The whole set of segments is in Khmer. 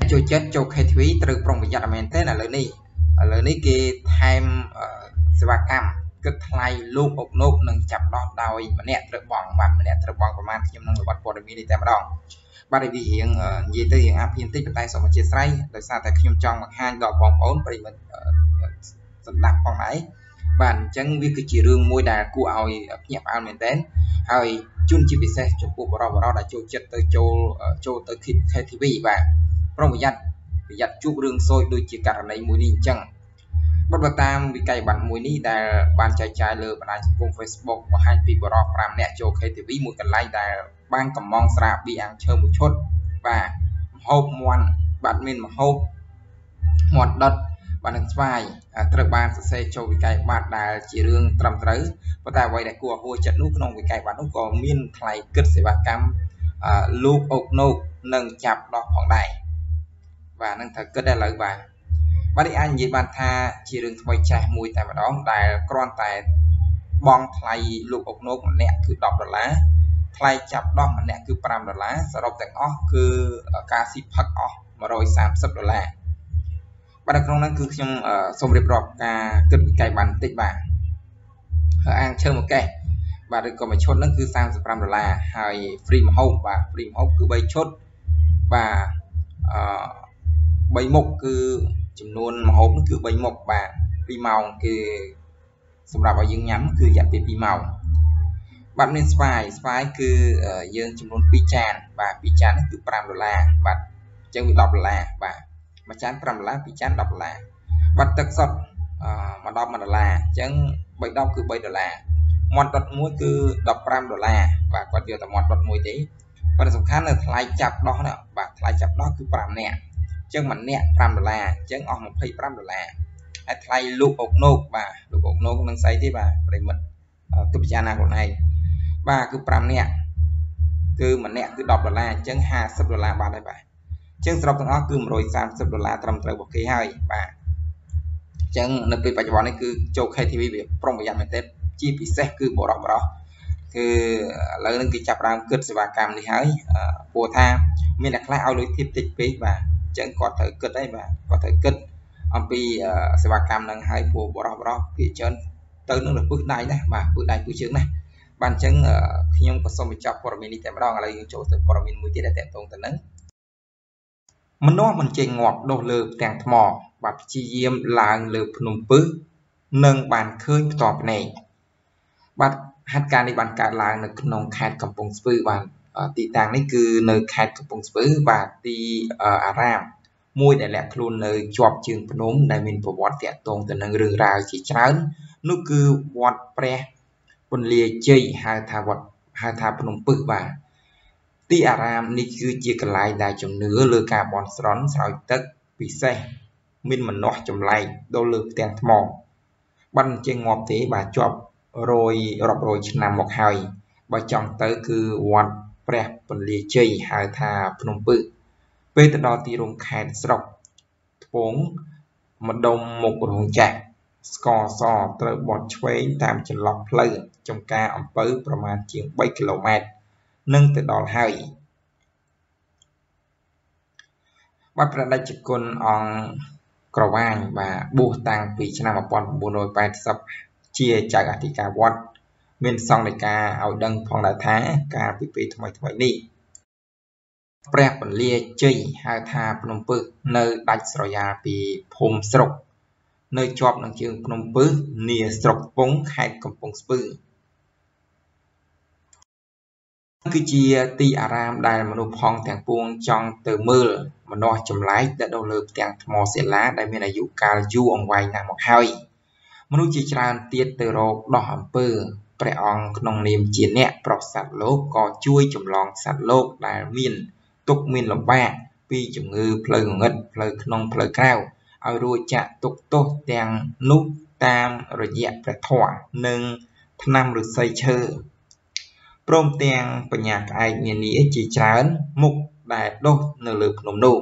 Cho chết cho khai thúy từ trong cái giặt mền thế là lời ní kia thêm sự bạc cam cực thay lúc ốc nốt nâng chập đo đòi mà nè được bỏng mà nè được bỏng của man nhưng nâng bắt qua được đi tem đòn ba đây vì hiện gì tới hiện áp hiện tích tay sống chia sẻ đời xa tại khi trong mặt hai đỏ bỏng ổn bởi mình đặt bằng máy bàn chẳng việc chỉ riêng môi đà của ao nhập ao miền ténហើយជូនជាពិសេសចំពោះបរិបទដែលចូលចិត្តទៅចូលទៅkhai TV បាទប្រុងប្រយ័ត្នជួបរឿងសោយដូចជាករណីមួយនេះអញ្ចឹងបើតាមវិក័យប័ណ្ណមួយនេះដែលបានចែកចាយលើបណ្ដាញសង្គម Facebook បង្ហាញពីបរិបទ5នាក់ចូល khai TV មួយកន្លែងដែលបានកំងស្រាបៀរអាំងឈើមួយឈុតបាទម្ហូបមាន់បាទមានម្ហូបមាន់ដុតបាននឹងស្វាយត្រូវបានសរសេរចូលវិក័យប័ណ្ណដែលជារឿងត្រឹមត្រូវប៉ុន្តែអ្វីដែលគួរឲ្យហួសចិត្តនោះក្នុងវិក័យប័ណ្ណនោះក៏មានថ្លៃគិតសេវាកម្មលូកអុកណូកនិងចាប់ដោះផងដែរបាទនឹងត្រូវគិតដែរឥឡូវបាទនេះអាចនិយាយបានថាជារឿងថ្មីចាស់មួយតែម្ដងដែលគ្រាន់តែបង់ថ្លៃលូកអុកណូកម្នាក់គឺ$10ថ្លៃចាប់ដោះម្នាក់គឺ$5សរុបទាំងអស់គឺការស៊ីផឹកអស់$130បាទក្នុងនោះគឺខ្ញុំសូមរៀបរាប់ការគិតវិក័យប័ណ្ណបន្តិចបាទអាងឈើមួយកេះបាទឬក៏មួយឈុតហ្នឹងគឺ$35ហើយ free ម្ហូបបាទ free ម្ហូបគឺ3ឈុតបាទ3មុខគឺចំនួនម្ហូបគឺ3មុខបាទ2ម៉ោងគឺសម្រាប់ឲ្យយើងញ៉ាំគឺរយៈពេល2ម៉ោងបាទមានស្វាយគឺយើងចំនួន2ចានបាទ2ចានគឺ$5បាទអញ្ចឹងវា$10បាទមួយចាន$5 2ចាន$10បាទទឹកសុទ្ធមក$10អញ្ចឹង3ដបគឺ$3មាន់ដុតមួយគឺ$15បាទគាត់យកតែមាន់ដុតមួយទេប៉ុន្តែសំខាន់នៅថ្លៃចាប់ដោះណាបាទថ្លៃចាប់ដោះគឺ5នាក់អញ្ចឹងម្នាក់$5អញ្ចឹងអស់$25ហើយថ្លៃលូកអុកណូកបាទលូកអុកណូកនឹងស្អីទេបាទប្រិមិត្តគិតពិចារណាខ្លួនឯងបាទគឺ5នាក់គឺម្នាក់គឺ$10អញ្ចឹង$50បាទហើយបាទអញ្ចឹងសរុបទាំងអស់គឺ$130ត្រឹមត្រូវរបស់គេហើយបាទអញ្ចឹងនៅពេលបច្ចុប្បន្ននេះគឺចូល KTV វាប្រុងប្រយ័ត្នមែនទេជាពិសេសគឺបរិបទគឺឥឡូវនេះគេចាប់ដើមគិតសេវាកម្មនេះហើយព្រោះថាមានអ្នកខ្លះឲ្យលុយធៀបតិចពេកបាទអញ្ចឹងគាត់ត្រូវគិតហើយបាទគាត់ត្រូវគិតអំពីសេវាកម្មនឹងហើយព្រោះបរិបទគេច្រើនទៅនឹងពឹសដៃណាបាទពឹសដៃពឹសជើងណាបាទអញ្ចឹងខ្ញុំក៏សូមបញ្ចប់ព័ត៌មាននេះតែម្ដងឥឡូវយើងចូលទៅព័ត៌មានមួយទៀតដែលតកតងទៅនឹងមនុស្សមិនចេញងាប់ដុះលើផ្ទាំងថ្មបាទព្យាយាមឡើងលើភ្នំពឹសនឹងបានឃើញផ្ទាល់ភ្នែកបាទហេតុការណ៍នេះបានកើតឡើងនៅក្នុងខេត្តកំពង់ស្ពឺបាទទីតាំងនេះគឺនៅខេត្តកំពង់ស្ពឺបាទទីអារាមមួយដែលលាក់ខ្លួននៅជាប់ជើងភ្នំដែលមានប្រវត្តិតាក់ទងទៅនឹងរឿងរ៉ាវជាច្រើននោះគឺវត្តព្រះពន្លាជ័យហៅថាភ្នំពឹសបាទទីអារាមនេះគឺជាកន្លែងដែលជំនឿលើការបន់ស្រន់ស្រោចទឹកពិសេសមានមនាស់ចម្លែកដល់លើផ្ទាំងថ្មបានជាងាប់ទេបាទជាប់រាប់រយឆ្នាំមកហើយបើចង់ទៅគឺវត្តព្រះពន្លាជ័យហៅថាភ្នំពឹសពេលទៅដល់ទីរួមខេត្តស្រុកថ្ពងម្ដុំមុខរោងចក្រស្ករសត្រូវបត់ឆ្វេងតាមចន្លោះផ្លូវចំការអំពៅប្រមាណជាង3គីឡូម៉ែត្រនឹងទៅដល់ហើយបាទព្រះតេជគុណអង្គក្រវាញបាទបួសតាំងពីឆ្នាំ1980ជាចៅអធិការវត្តមានសង្ឃដីកាឲ្យដឹងផងដែរថាការពីពេលថ្មីនេះព្រះពន្លាជ័យហៅថាភ្នំពឹសនៅដាច់ស្រយាលពីភូមិស្រុកនៅជាប់នឹងជើងភ្នំពឹសនាស្រុកពងខេត្តកំពង់ស្ពឺគឺជាទីអារាមដែលមនុស្សផងទាំងពួងចង់ទៅមើលមនាស់ចម្លែកដែលដុះលើផ្ទាំងថ្មសិលាដែលមានអាយុកាលយូរអង្វែងណាស់មកហើយមនុស្សជាច្រើនទៀតទៅរកដោះអំពើព្រះអង្គក្នុងនាមជាអ្នកប្រោសសត្វលោកក៏ជួយចម្លងសត្វលោកដែលមានទុក្ខមានលំបាកពីជំងឺផ្លូវងងឹតផ្លូវក្នុងផ្លូវក្រៅឲ្យរួចចាក់ទុក្ខទោសទាំងនោះតាមរយៈព្រះធម៌និងថ្នាំឫស្សីឈើព្រមទាំងបញ្ញាក្អែកនានាជាច្រើនមុខដែលដុះនៅលើភ្នំនោះ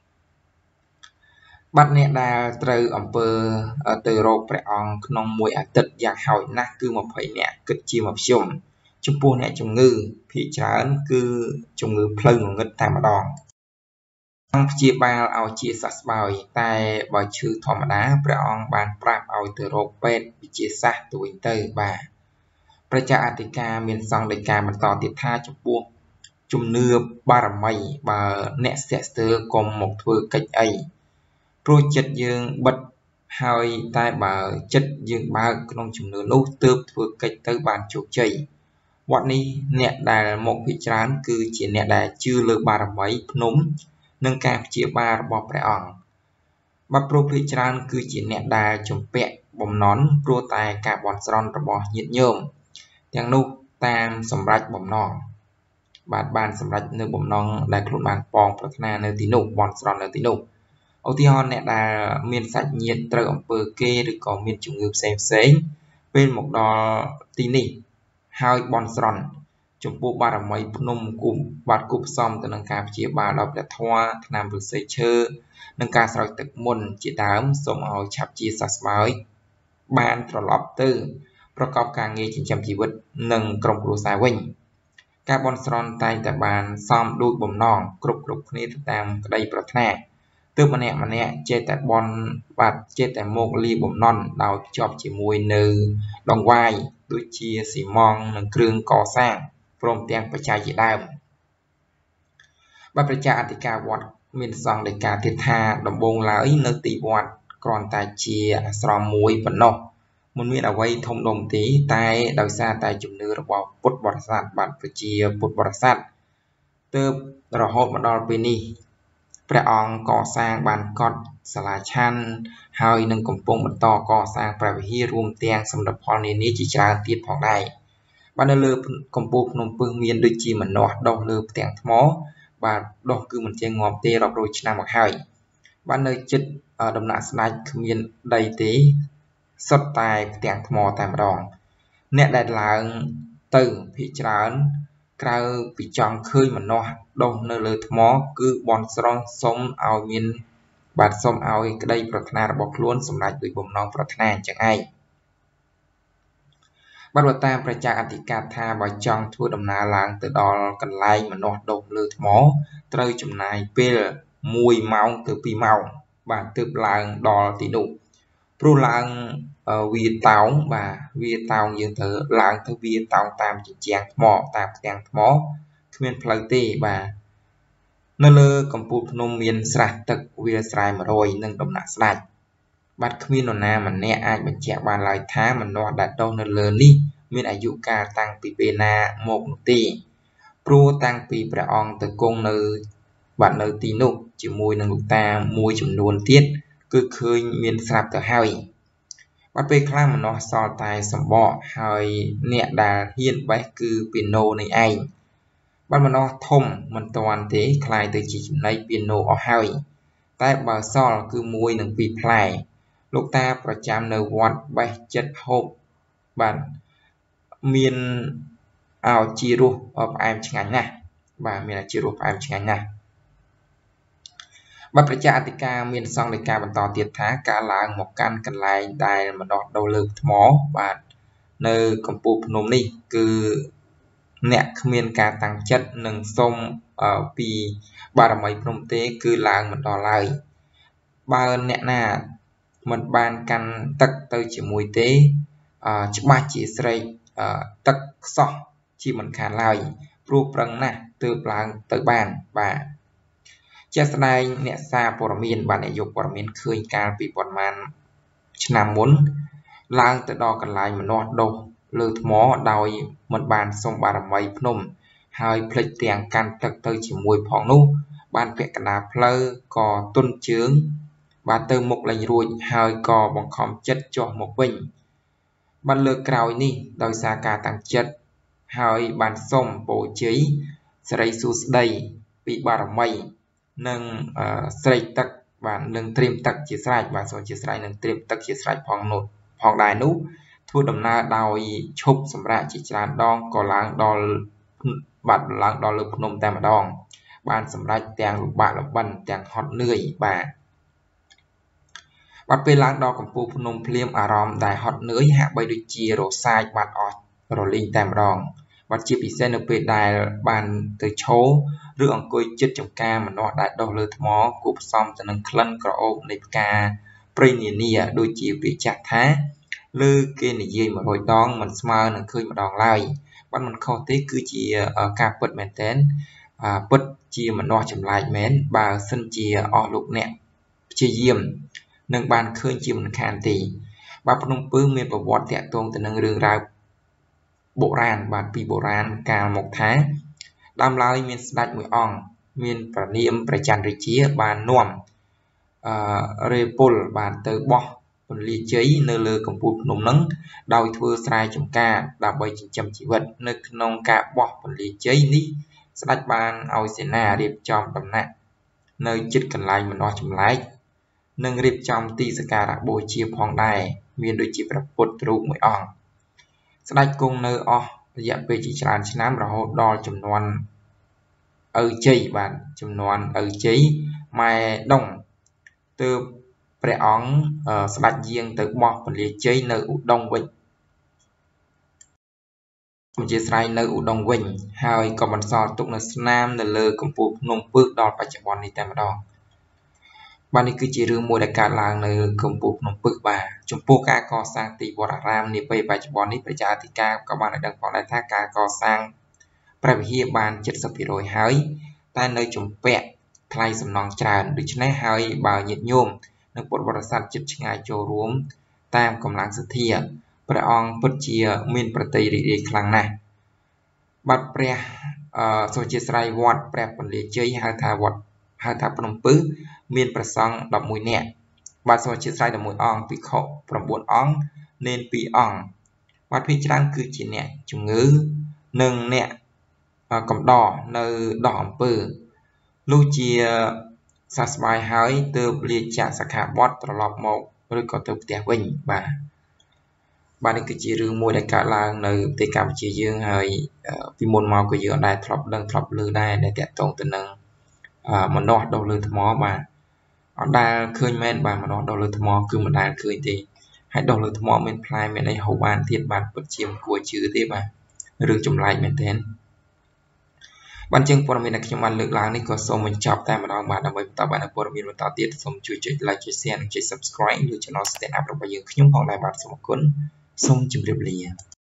បាត់អ្នកដែលត្រូវអំពើទៅរកព្រះអង្គក្នុងមួយអាទិត្យយ៉ាងហោចណាស់គឺ20នាក់គិតជាមធ្យមចំពោះអ្នកជំងឺភាគច្រើនគឺជំងឺផ្លូវងងឹតតែម្ដង chia ba ao chia sạch bòi tai bòi chư thòm đá pre ong bàn prap ao từ rô pet chia sạch tuổi từ bàประชาอธิการមានសង្ឃដីកាបន្តទៀតថាចំពោះជំនឿបារមីបើអ្នកស្ទាក់ស្ទើរកុំមកធ្វើកិច្ចអីព្រោះចិត្តយើងបិទហើយតែបើចិត្តយើងបើកក្នុងជំនឿនោះទើបធ្វើកិច្ចទៅបានជោគជ័យវត្តនេះអ្នកដែលមកពិចារណាគឺជាអ្នកដែលជឿលើបារមីភ្នំនិងការព្យាបាលរបស់ព្រះអង្គបាត់ព្រោះពិចារណាគឺជាអ្នកដែលជំពាក់បំណន់ព្រោះតែការបន់ស្រន់របស់ញាតិញោមទាំងនោះតាមសម្រេចបំណងបានសម្រេចនៅបំណងដែលខ្លួនបានបងប្រាថ្នានៅទីនោះបន់ស្រន់នៅទីនោះឧទាហរណ៍អ្នកដែលមានសាច់ញាតិត្រូវអំពើគេឬក៏មានជំងឺផ្សេងពេលមកដល់ទីនេះហើយបន់ស្រន់ចំពោះបារមីភ្នំគុំបាទគប់ផ្សំទៅនឹងការព្យាបាលដល់ព្រះធម៌ថ្នាំឫស្សីឈើនិងការស្រោចទឹកមុនជាដើមសូមឲ្យឆាប់ជាសះស្បើយបានត្រឡប់ទៅប្រកបការងារចិញ្ចឹមជីវិតនិងក្រុមគ្រួសារវិញការបន់ស្រន់តែងតែបានសមដូចបំណងគ្រប់គ្នាទៅតាមក្តីប្រាថ្នាទើបម្នាក់ចេះតែបន់បាទចេះតែមកលីបំណន់ដោយភ្ជាប់ជាមួយនៅដងវាយដូចជាស៊ីម៉ង់និងគ្រឿងកសាងព្រមទាំងបច្ច័យជាដើមបាទប្រជាអធិការវត្តមានសង្ឃដីកាទៀតថាដំបូងឡើយនៅទីវត្តគ្រាន់តែជាអាស្រមមួយប៉ុណ្ណោះមិនមានអ្វីធំដុំទេតែដោយសារតែជំនឿរបស់ពុទ្ធបរិស័ទបាទប្រជាពុទ្ធបរិស័ទទើបរហូតមកដល់ពេលនេះព្រះអង្គកសាងបានកត់សាលាឆាន់ហើយនឹងកំពុងបន្តកសាងព្រះវិហាររួមទាំងសម្រាប់ផលនានាជាច្រើនទៀតផងដែរបាទនៅលើកំពូលភ្នំពឹសមានដូចជាម្នាស់ដុះលើផ្ទាំងថ្មបាទដុះគឺមិនចេះងាប់ទេរាប់រយឆ្នាំមកហើយបាទនៅចិត្តដំណាក់ស្ដេចគ្មានដីទេសុទ្ធតែផ្ទាំងថ្មតែម្ដងអ្នកដែលឡើងទៅភាគច្រើនក្រៅពីចង់ឃើញម្នាស់ដុះនៅលើថ្មគឺបន់ស្រន់សុំឲ្យមានបាទសុំឲ្យក្តីប្រាថ្នារបស់ខ្លួនសម្រេចដោយបំណងប្រាថ្នាអញ្ចឹងឯងបាទតាមប្រជាអធិការថាបើចង់ធ្វើដំណើរឡើងទៅដល់កន្លែងម្នាស់ដុះលើថ្មត្រូវចំណាយពេល1ម៉ោងទៅ2ម៉ោងបាទទើបឡើងដល់ទីនោះព្រោះឡើងវាតោងបាទវាតោងយើងត្រូវឡើងទៅវាតោងតាមជញ្ជាំងថ្មតាមផ្ទាំងថ្មគ្មានផ្លូវទេបាទនៅលើកំពូលភ្នំមានស្រះទឹកវាលស្រែ100និងដំណាក់ស្ដេចបាទគ្មាននរណាម្នាក់អាចបញ្ជាក់បានឡើយថាម្នាស់ដែលដុះនៅលើនេះមានអាយុកាលតាំងពីពេលណាមកនោះទេព្រោះតាំងពីព្រះអង្គទៅគង់នៅបាទនៅទីនោះជាមួយនឹងលោកតាមួយចំនួនទៀតគឺឃើញមានស្រាប់ទៅហើយបាទពេលខ្លះម្នាស់សល់តែសម្បកហើយអ្នកដែលហ៊ានបេះគឺពីណូនេះឯងបាទម្នាស់ធំមិនតាន់ទេคล้ายទៅជាចំណីពីណូអស់ហើយតែបើសល់គឺ1និង2ផ្លែលោកតាប្រចាំនៅវត្តបេះចិត្តហូបបាទមានអោជីរសផ្អែមឆ្ងាញ់ណាស់បាទមានជីរសផ្អែមឆ្ងាញ់ណាស់បាទប្រជាអធិការមានសង្ឃដីកាបន្តទៀតថាការឡើងមកកាន់កន្លែងដែលម្នាស់ដុះលើថ្មបាទនៅកំពូលភ្នំនេះគឺអ្នកគ្មានការតាំងចិត្តនឹងសុំពីបារមីភ្នំទេគឺឡើងមិនដល់ឡើយបើអ្នកណាមិនបានកាន់ទឹកទៅជាមួយទេច្បាស់ជាស្រេកទឹកខ្សោះជាមិនខានឡើយព្រោះប្រឹងណាស់ទើបឡើងទៅបានបាទជាក់ស្ដែងអ្នកសារព័ត៌មានបានយកព័ត៌មានឃើញកាលពីប៉ុន្មានឆ្នាំមុនឡើងទៅដល់កន្លែងម្នាស់ដុះលើថ្មដោយមិនបានសុំបារមីភ្នំហើយភ្លេចទាំងកាន់ទឹកទៅជាមួយផងនោះបានពាក់កណ្ដាលផ្លូវក៏ទុនជើងបាទទៅមុខលេងរួចហើយក៏បង្ខំចិត្តចុះមកវិញបានលើកក្រោយនេះដោយសារការតាំងចិត្តហើយបានសុំពរជ័យសិរីសួស្ដីពីបារមីនិងស្រេកទឹកបាទនឹងត្រៀមទឹកជាស្រេចបាទសូមជាស្រេចនឹងត្រៀមទឹកជាស្រេចផងដែរនោះធ្វើដំណើរដោយឈប់សម្រាកជាច្រើនដងក៏ឡើងដល់បាទឡើងដល់លើភ្នំតែម្ដងបានសម្រេចទាំងលំបាកលំបិនទាំងហត់នឿយបាទពេលឡើងដល់កំពូលភ្នំភ្លាមអារម្មណ៍ដែលហត់នឿយហាក់បីដូចជារសាយបាត់អស់រលីងតែម្ដងបាទជាពិសេសនៅពេលដែលបានទៅឈរឬអង្គុយជិតចំការម្នាស់ដែលដុះលើថ្មគួបផ្សំទៅនឹងក្លិនក្រអូបនៃផ្កាព្រៃនានាដូចជាពាក្យចាស់ថាលើគេនិយាយ100ដងមិនស្មើនឹងឃើញម្ដងឡើយបានមិនខុសទេគឺជាការពិតមែនទែនពិតជាម្នាស់ចម្លែកមែនបើសិនជាអស់លោកអ្នកព្យាយាមនឹងបានឃើញជាមិនខានទេបាទភ្នំពឺមានប្រវត្តិតាក់ទងទៅនឹងរឿងរ៉ាវបុរាណបាទពីបុរាណកាលមកថាដើមឡើយមានស្ដេចមួយអង្គមានព្រះនាមព្រះច័ន្ទរាជាបាននាំរេពលបានទៅបោះពន្លាជ័យនៅលើកំពូលភ្នំនឹងដោយធ្វើស្រែចម្ការដើម្បីចិញ្ចឹមជីវិតនៅក្នុងការបោះពន្លាជ័យនេះស្ដេចបានឲ្យសេនារៀបចំដំណាក់នៅជិតកន្លែងម្នាស់ចម្លែកនិងរៀបចំទីសក្ការៈបូជាផងដែរមានដូចជាព្រះពុទ្ធរូបមួយអង្គស្ដេចគង់នៅអស់រយៈពេលជាច្រើនឆ្នាំរហូតដល់ចំនួនឪជ័យបាទចំនួនឪជ័យម៉ែដុងទើបព្រះអង្គស្ដេចយាងទៅបោះពន្លាជ័យនៅឧដុង្គវិញជាស្រ័យនៅឧដុង្គវិញហើយក៏បន្សល់ទុកនៅស្នាមនៅលើកំពូលភ្នំពឺដល់បច្ចុប្បន្ននេះតែម្ដងបាទនេះគឺជារឿងមួយដែលកើតឡើងនៅកំពូលភ្នំពឺបាទចំពោះការកសាងទីវត្តអារាមនាពេលបច្ចុប្បន្ននេះប្រជាអធិការក៏បានឲ្យដឹងផងដែរថាការកសាងព្រះវិហារបាន 70% ហើយតែនៅជំពាក់ថ្លៃសំណង់ច្រើនដូច្នេះហើយបើញាតិញោមនិងពុទ្ធបរិស័ទជិតឆ្ងាយចូលរួមតាមកម្លាំងសទ្ធាព្រះអង្គពិតជាមានប្រតិរីករាយខ្លាំងណាស់បាទព្រះសូរជាស្រ័យវត្តព្រះពន្លាជ័យហៅថាភ្នំពឺមានព្រះសង្ឃ11នាក់បាទសូរជាស្រ័យ11អង្គភិក្ខុ9អង្គនេន2អង្គបាទភាគច្រើនគឺជាអ្នកជំងឺនិងអ្នកកំដរនៅដោះអំពើលុះជាសះស្បើយហើយទើបលាចាកសិក្ខាបទត្រឡប់មកឬក៏ទៅផ្ទះវិញបាទនេះគឺជារឿងមួយដែលកើតឡើងនៅប្រទេសកម្ពុជាយើងហើយពីមុនមកក៏យើងដែរធ្លាប់ដឹងធ្លាប់ឮដែរដែលតាក់ទងទៅនឹងម្នាស់ដុះលើថ្មបាទអត់ដែលឃើញមែនបាទម្នាស់ដុះលើថ្មគឺមិនដែលឃើញទេហើយដុះលើថ្មមានផ្លែមានអីហូបបានទៀតបាទពិតជាមិនគួរជឿទេបាទរឿងចម្លែកមែនទែនបានជាងព័ត៌មានដែលខ្ញុំបានលើកឡើងនេះក៏សូមបញ្ចប់តែម្ដងបាទដើម្បីបន្តបានព័ត៌មានបន្តទៀតសូមជួយចុច like ចុច share និងចុច subscribe លើ Channel Stand Up របស់យើងខ្ញុំផងដែរបាទសូមអរគុណសូមជម្រាបលា